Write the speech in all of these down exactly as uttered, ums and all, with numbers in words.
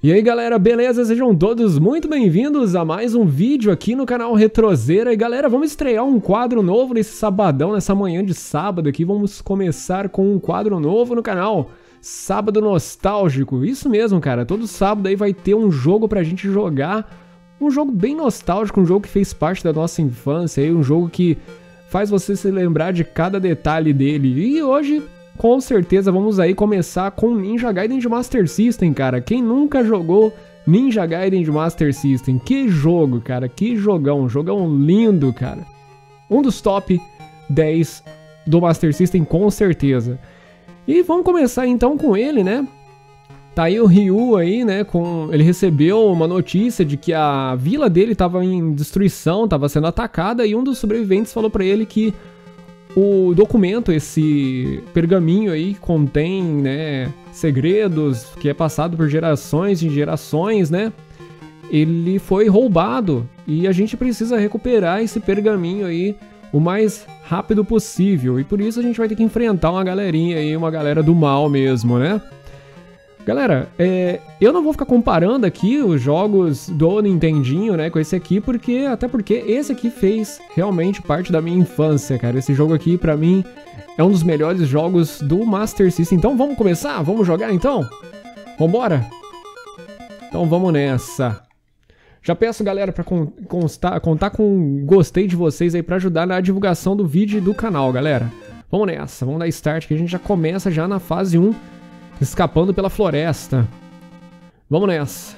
E aí galera, beleza? Sejam todos muito bem-vindos a mais um vídeo aqui no canal Retrozeira. E galera, vamos estrear um quadro novo nesse sabadão, nessa manhã de sábado aqui. Vamos começar com um quadro novo no canal, Sábado Nostálgico. Isso mesmo, cara, todo sábado aí vai ter um jogo pra gente jogar. Um jogo bem nostálgico, um jogo que fez parte da nossa infância, aí, um jogo que faz você se lembrar de cada detalhe dele. E hoje, com certeza, vamos aí começar com Ninja Gaiden de Master System, cara. Quem nunca jogou Ninja Gaiden de Master System? Que jogo, cara, que jogão, jogão lindo, cara. Um dos top dez do Master System, com certeza. E vamos começar então com ele, né? Tá aí o Ryu aí, né, com... ele recebeu uma notícia de que a vila dele tava em destruição, tava sendo atacada, e um dos sobreviventes falou pra ele que o documento, esse pergaminho aí, contém, né, segredos, que é passado por gerações e gerações, né, ele foi roubado, e a gente precisa recuperar esse pergaminho aí o mais rápido possível, e por isso a gente vai ter que enfrentar uma galerinha aí, uma galera do mal mesmo, né. Galera, é, eu não vou ficar comparando aqui os jogos do Nintendinho, né, com esse aqui, porque até porque esse aqui fez realmente parte da minha infância, cara. Esse jogo aqui, pra mim, é um dos melhores jogos do Master System. Então vamos começar? Vamos jogar então? Vambora? Então vamos nessa. Já peço, galera, pra constar, contar com gostei de vocês aí pra ajudar na divulgação do vídeo e do canal, galera. Vamos nessa, vamos dar start que a gente já começa já na fase um. Escapando pela floresta. Vamos nessa.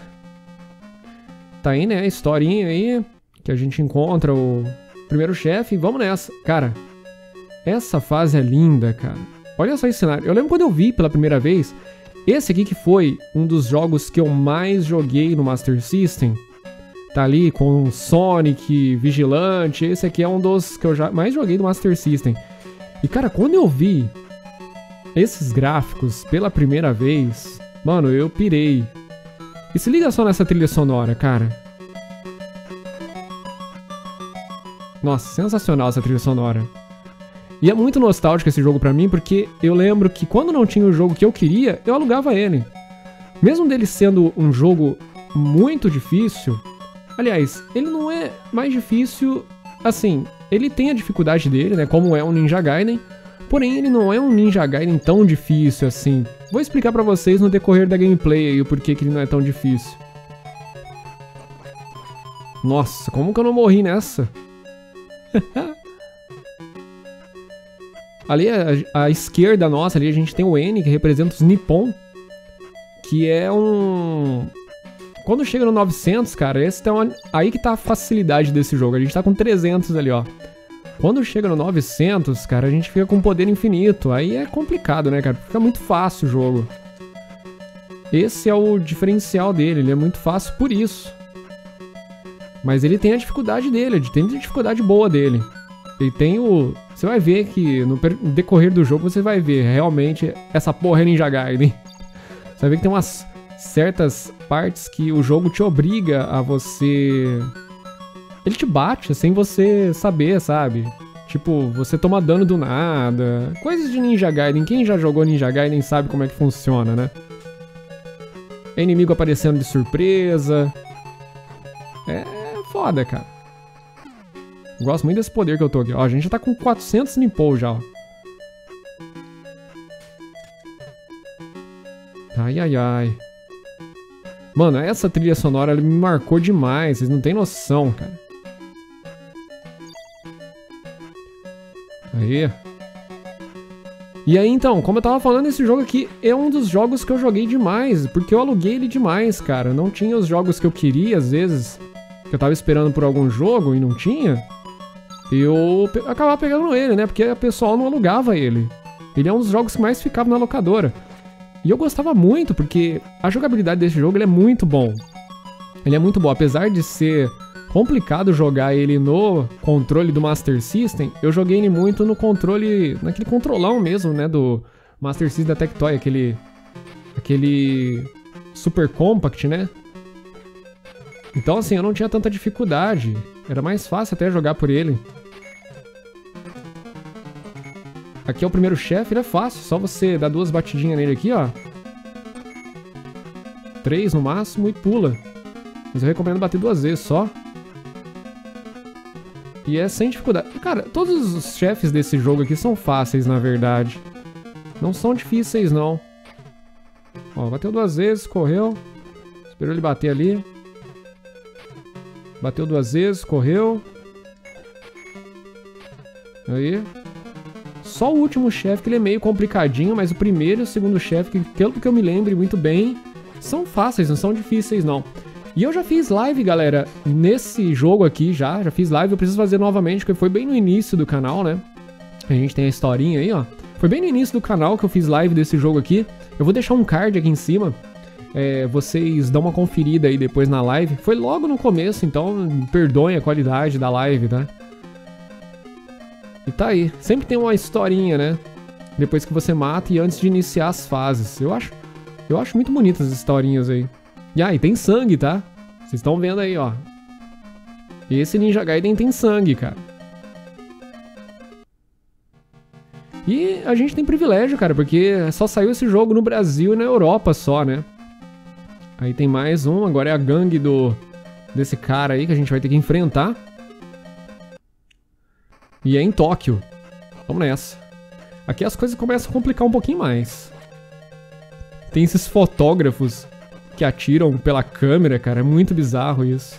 Tá aí, né, a historinha aí, que a gente encontra o primeiro chefe. Vamos nessa. Cara, essa fase é linda, cara. Olha só esse cenário. Eu lembro quando eu vi pela primeira vez, esse aqui que foi um dos jogos que eu mais joguei no Master System. Tá ali com Sonic, Vigilante. Esse aqui é um dos que eu já mais joguei do Master System. E, cara, quando eu vi esses gráficos pela primeira vez, mano, eu pirei. E se liga só nessa trilha sonora, cara. Nossa, sensacional essa trilha sonora. E é muito nostálgico esse jogo pra mim, porque eu lembro que quando não tinha o jogo que eu queria, eu alugava ele. Mesmo dele sendo um jogo muito difícil, aliás, ele não é mais difícil, assim, ele tem a dificuldade dele, né, como é um Ninja Gaiden. Porém, ele não é um Ninja Gaiden tão difícil assim. Vou explicar pra vocês no decorrer da gameplay aí o porquê que ele não é tão difícil. Nossa, como que eu não morri nessa? Ali à, à esquerda nossa, ali a gente tem o N, que representa os Nippon. Que é um... Quando chega no novecentos, cara, esse tá uma... aí que tá a facilidade desse jogo. A gente tá com trezentos ali, ó. Quando chega no novecentos, cara, a gente fica com poder infinito. Aí é complicado, né, cara? Fica muito fácil o jogo. Esse é o diferencial dele. Ele é muito fácil por isso. Mas ele tem a dificuldade dele. Ele tem a dificuldade boa dele. Ele tem o... Você vai ver que no decorrer do jogo você vai ver realmente essa porra é Ninja Gaiden. Você vai ver que tem umas certas partes que o jogo te obriga a você... Ele te bate sem você saber, sabe? Tipo, você toma dano do nada. Coisas de Ninja Gaiden. Quem já jogou Ninja Gaiden sabe como é que funciona, né? É inimigo aparecendo de surpresa. É foda, cara. Gosto muito desse poder que eu tô aqui. Ó, a gente já tá com quatrocentos Nippon já, ó. Ai, ai, ai. Mano, essa trilha sonora ela me marcou demais. Vocês não tem noção, cara. Aí. E aí então, como eu tava falando, esse jogo aqui é um dos jogos que eu joguei demais, porque eu aluguei ele demais, cara. Não tinha os jogos que eu queria, às vezes, que eu tava esperando por algum jogo e não tinha. Eu pe- acabava pegando ele, né, porque o pessoal não alugava ele. Ele é um dos jogos que mais ficava na locadora. E eu gostava muito, porque a jogabilidade desse jogo ele é muito bom. Ele é muito bom, apesar de ser... complicado jogar ele no controle do Master System, eu joguei ele muito no controle, naquele controlão mesmo, né, do Master System da Tectoy, aquele aquele Super Compact, né? Então assim, eu não tinha tanta dificuldade, era mais fácil até jogar por ele. Aqui é o primeiro chefe, ele é fácil, só você dar duas batidinhas nele aqui, ó. três no máximo e pula. Mas eu recomendo bater duas vezes só. E é sem dificuldade. Cara, todos os chefes desse jogo aqui são fáceis, na verdade. Não são difíceis, não. Ó, bateu duas vezes, correu. Esperou ele bater ali. Bateu duas vezes, correu. Aí. Só o último chefe, que ele é meio complicadinho, mas o primeiro e o segundo chefe, que pelo que eu me lembre muito bem, são fáceis, não são difíceis, não. E eu já fiz live, galera, nesse jogo aqui, já, já fiz live, eu preciso fazer novamente, porque foi bem no início do canal, né? A gente tem a historinha aí, ó. Foi bem no início do canal que eu fiz live desse jogo aqui. Eu vou deixar um card aqui em cima, é, vocês dão uma conferida aí depois na live. Foi logo no começo, então perdoem a qualidade da live, tá? E tá aí, sempre tem uma historinha, né? Depois que você mata e antes de iniciar as fases. Eu acho, eu acho muito bonitas as historinhas aí. E aí, ah, tem sangue, tá? Vocês estão vendo aí, ó. Esse Ninja Gaiden tem sangue, cara. E a gente tem privilégio, cara, porque só saiu esse jogo no Brasil e na Europa só, né? Aí tem mais um, agora é a gangue do desse cara aí que a gente vai ter que enfrentar. E é em Tóquio. Vamos nessa. Aqui as coisas começam a complicar um pouquinho mais. Tem esses fotógrafos que atiram pela câmera, cara. É muito bizarro isso.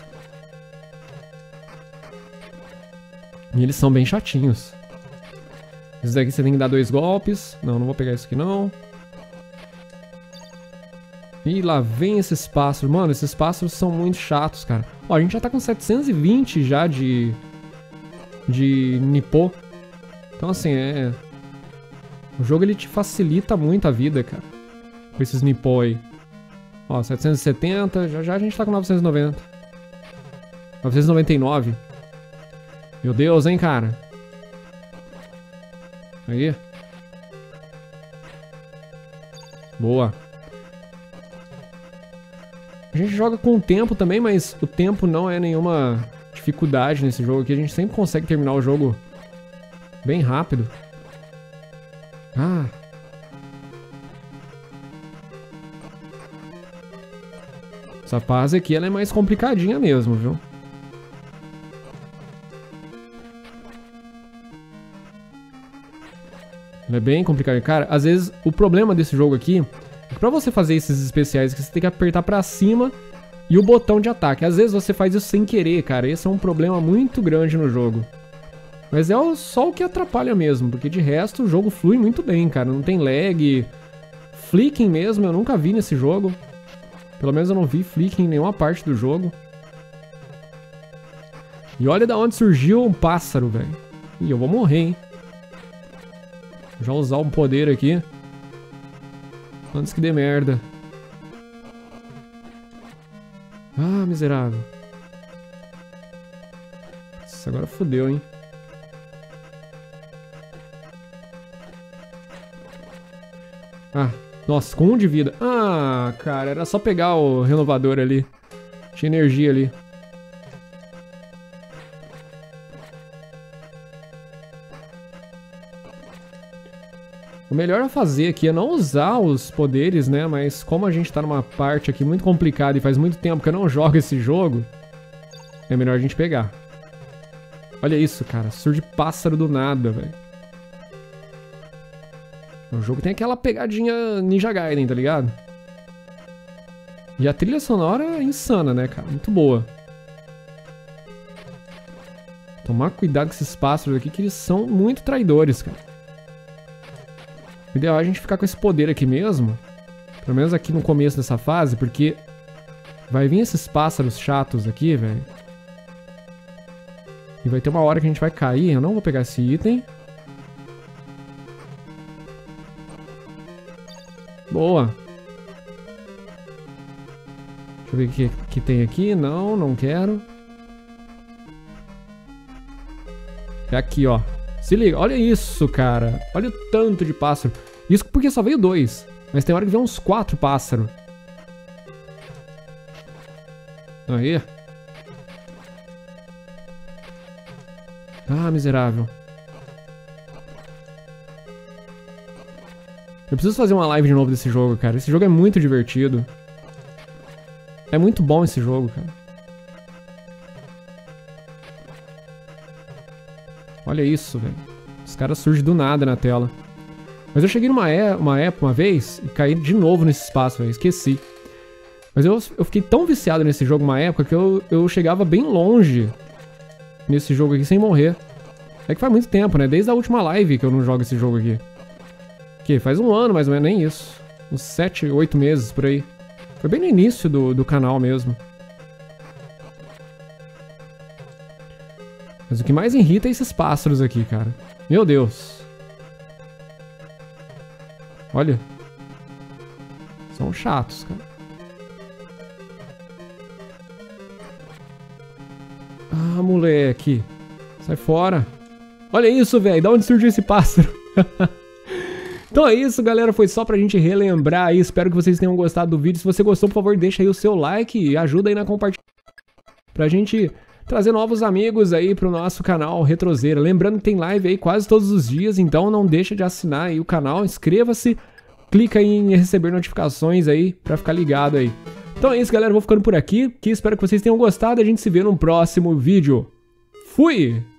E eles são bem chatinhos. Esse daqui você tem que dar dois golpes. Não, não vou pegar isso aqui não. E lá vem esses pássaros. Mano, esses pássaros são muito chatos, cara. Ó, a gente já tá com setecentos e vinte já de... De Nipô. Então assim, é... O jogo ele te facilita muito a vida, cara. Com esses Nipô aí. Ó, setecentos e setenta. Já já a gente tá com novecentos e noventa. novecentos e noventa e nove. Meu Deus, hein, cara. Aí. Boa. A gente joga com o tempo também, mas o tempo não é nenhuma dificuldade nesse jogo aqui. A gente sempre consegue terminar o jogo bem rápido. Ah. Essa fase aqui ela é mais complicadinha mesmo, viu? Ela é bem complicada. Cara, às vezes o problema desse jogo aqui é que pra você fazer esses especiais você tem que apertar pra cima e o botão de ataque. Às vezes você faz isso sem querer, cara. Esse é um problema muito grande no jogo. Mas é só o que atrapalha mesmo, porque de resto o jogo flui muito bem, cara. Não tem lag. Flicking mesmo eu nunca vi nesse jogo. Pelo menos eu não vi flicking em nenhuma parte do jogo. E olha da onde surgiu um pássaro, velho. Ih, eu vou morrer, hein. Já usar um poder aqui. Antes que dê merda. Ah, miserável. Nossa, agora fodeu, hein. Ah, nossa, com um de vida. Ah, cara, era só pegar o renovador ali. Tinha energia ali. O melhor a fazer aqui é não usar os poderes, né? Mas como a gente tá numa parte aqui muito complicada e faz muito tempo que eu não jogo esse jogo, é melhor a gente pegar. Olha isso, cara. Surge pássaro do nada, velho. O jogo tem aquela pegadinha Ninja Gaiden, tá ligado? E a trilha sonora é insana, né, cara? Muito boa. Tomar cuidado com esses pássaros aqui, que eles são muito traidores, cara. O ideal é a gente ficar com esse poder aqui mesmo. Pelo menos aqui no começo dessa fase, porque vai vir esses pássaros chatos aqui, velho. E vai ter uma hora que a gente vai cair. Eu não vou pegar esse item. Boa. Deixa eu ver o que, que tem aqui. Não, não quero. É aqui, ó. Se liga, olha isso, cara. Olha o tanto de pássaro. Isso porque só veio dois. Mas tem hora que vem uns quatro pássaros. Aí. Ah, miserável. Eu preciso fazer uma live de novo desse jogo, cara. Esse jogo é muito divertido. É muito bom esse jogo, cara. Olha isso, velho. Os caras surgem do nada na tela. Mas eu cheguei numa é uma época, uma vez, e caí de novo nesse espaço, velho. Esqueci. Mas eu, eu fiquei tão viciado nesse jogo uma época que eu, eu chegava bem longe nesse jogo aqui sem morrer. É que faz muito tempo, né? Desde a última live que eu não jogo esse jogo aqui. Que faz um ano, mais ou menos, nem isso. Uns sete, oito meses, por aí. Foi bem no início do, do canal mesmo. Mas o que mais irrita é esses pássaros aqui, cara. Meu Deus. Olha. São chatos, cara. Ah, moleque. Sai fora. Olha isso, velho. Da onde surgiu esse pássaro? Então é isso, galera. Foi só pra gente relembrar aí. Espero que vocês tenham gostado do vídeo. Se você gostou, por favor, deixa aí o seu like e ajuda aí na compartilhação. Pra gente trazer novos amigos aí pro nosso canal Retrozeira. Lembrando que tem live aí quase todos os dias, então não deixa de assinar aí o canal. Inscreva-se, clica aí em receber notificações aí pra ficar ligado aí. Então é isso, galera. Eu vou ficando por aqui. Que espero que vocês tenham gostado. A gente se vê no próximo vídeo. Fui!